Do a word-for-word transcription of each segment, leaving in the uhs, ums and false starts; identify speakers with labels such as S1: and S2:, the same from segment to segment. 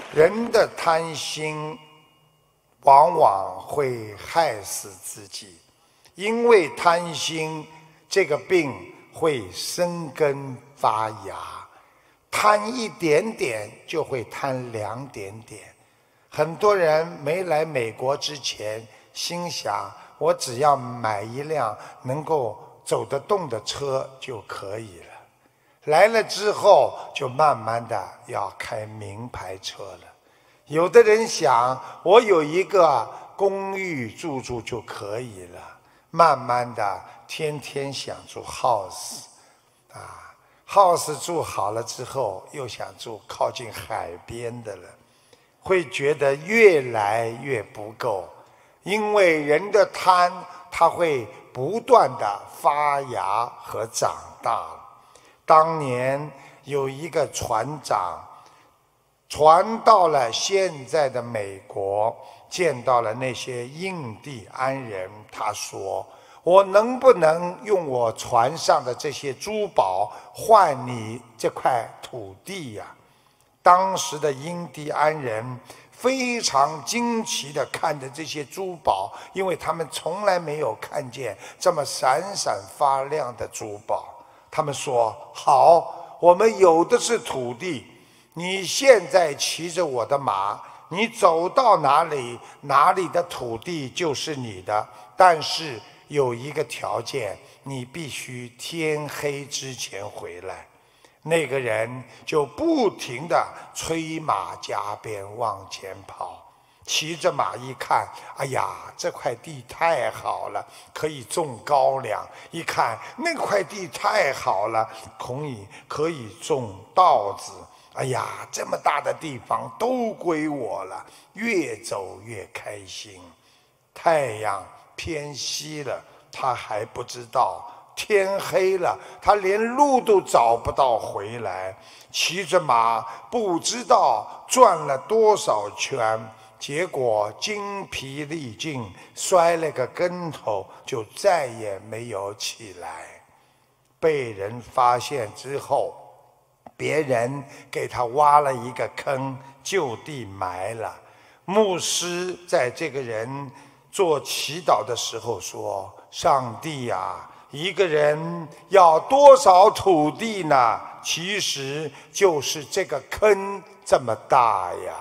S1: 人的贪心往往会害死自己，因为贪心，这个病会生根发芽。贪一点点就会贪两点点。很多人没来美国之前，心想我只要买一辆能够走得动的车就可以了。来了之后，就慢慢的要开名牌车了。有的人想，我有一个公寓住住就可以了，慢慢的天天想住 house， 啊 ，house 住好了之后，又想住靠近海边的了，会觉得越来越不够，因为人的贪，它会不断的发芽和长大。当年有一个船长传到了现在的美国，见到了那些印第安人，他说，我能不能用我船上的这些珠宝换你这块土地呀？当时的印第安人非常惊奇地看着这些珠宝，因为他们从来没有看见这么闪闪发亮的珠宝。他们说，好，我们有的是土地，你现在骑着我的马，你走到哪里，哪里的土地就是你的，但是有一个条件，你必须天黑之前回来。那个人就不停地催马加鞭往前跑，骑着马一看，哎呀，这块地太好了，可以种高粱；一看那块地太好了，可以可以种稻子。哎呀，这么大的地方都归我了，越走越开心。太阳偏西了，他还不知道。天黑了，他连路都找不到回来，骑着马不知道转了多少圈，结果精疲力尽，摔了个跟头，就再也没有起来。被人发现之后，别人给他挖了一个坑，就地埋了。牧师在这个人做祈祷的时候说，上帝呀，一个人要多少土地呢？其实就是这个坑这么大呀。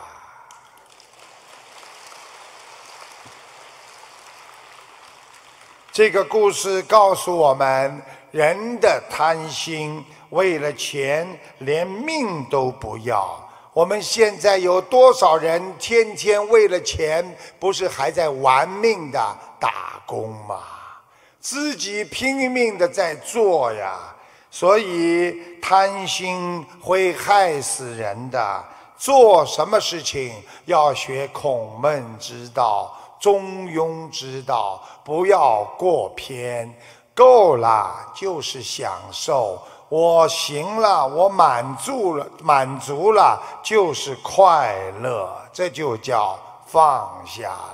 S1: 这个故事告诉我们，人的贪心，为了钱连命都不要。我们现在有多少人天天为了钱，不是还在玩命的打工吗？自己拼命的在做呀，所以贪心会害死人的。做什么事情要学孔孟之道、中庸之道，不要过偏。够了就是享受，我行了，我满足了，满足了就是快乐，这就叫放下了。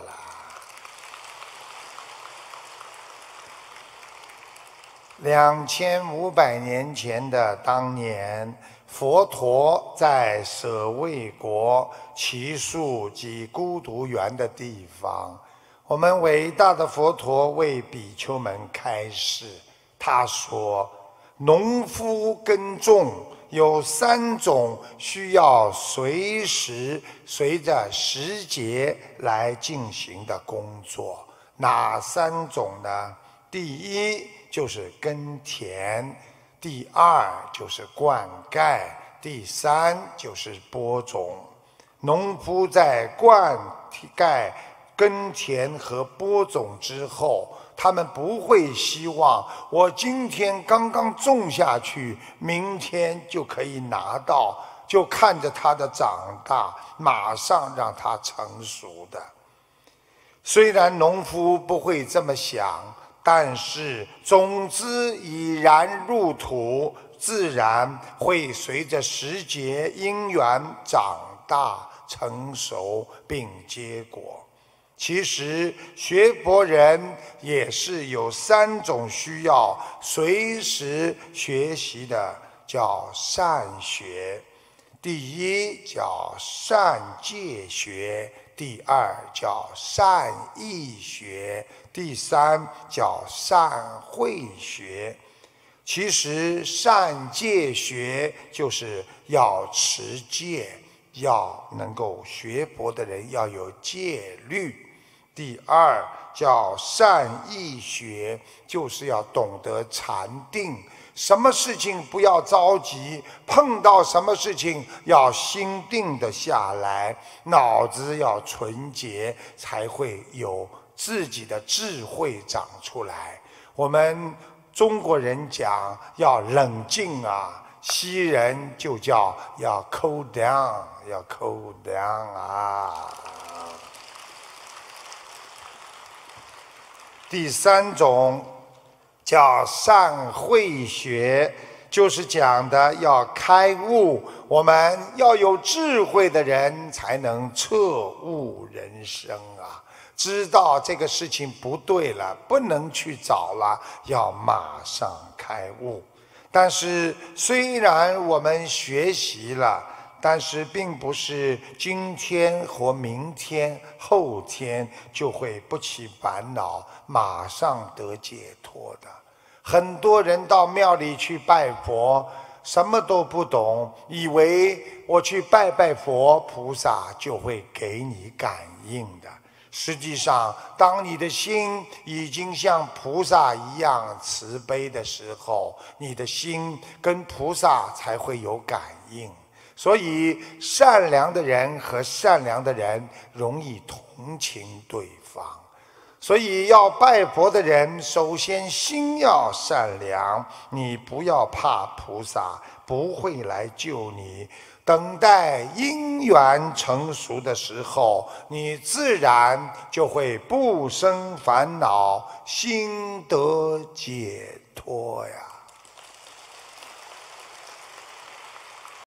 S1: 两千五百年前的当年，佛陀在舍卫国祇树及孤独园的地方，我们伟大的佛陀为比丘们开示，他说，农夫耕种有三种需要随时随着时节来进行的工作，哪三种呢？第一就是耕田，第二就是灌溉，第三就是播种。农夫在灌溉、耕田和播种之后，他们不会希望我今天刚刚种下去，明天就可以拿到，就看着它的长大，马上让它成熟的。虽然农夫不会这么想，但是种子已然入土，自然会随着时节因缘长大成熟并结果。其实学佛人也是有三种需要随时学习的，叫善学。 第一叫善戒学，第二叫善意学，第三叫善慧学。其实善戒学就是要持戒，要能够学佛的人要有戒律。第二叫善意学，就是要懂得禅定，什么事情不要着急，碰到什么事情要心定得下来，脑子要纯洁，才会有自己的智慧长出来。我们中国人讲要冷静啊，西人就叫要 cool down， 要 cool down 啊。第三种叫善慧学，就是讲的要开悟，我们要有智慧的人才能彻悟人生啊，知道这个事情不对了，不能去找了，要马上开悟。但是虽然我们学习了，但是并不是今天或明天后天就会不起烦恼，马上得解脱的。很多人到庙里去拜佛，什么都不懂，以为我去拜拜佛，菩萨就会给你感应的。实际上，当你的心已经像菩萨一样慈悲的时候，你的心跟菩萨才会有感应。所以善良的人和善良的人容易同情对方，所以要拜佛的人首先心要善良，你不要怕菩萨不会来救你，等待因缘成熟的时候，你自然就会不生烦恼，心得解脱呀。